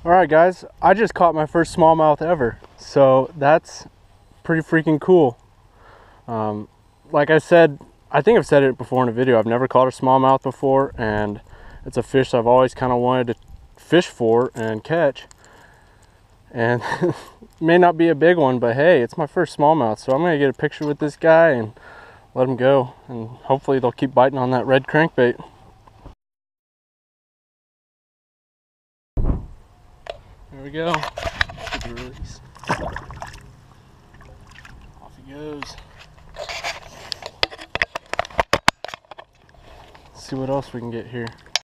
Alright guys, I just caught my first smallmouth ever, so that's pretty freaking cool. Like I said, I think I've said it before in a video, I've never caught a smallmouth before, and it's a fish I've always kind of wanted to fish for and catch. And it may not be a big one, but hey, it's my first smallmouth, so I'm going to get a picture with this guy and let him go, and hopefully they'll keep biting on that red crankbait. There we go. Good release. Off he goes. Let's see what else we can get here.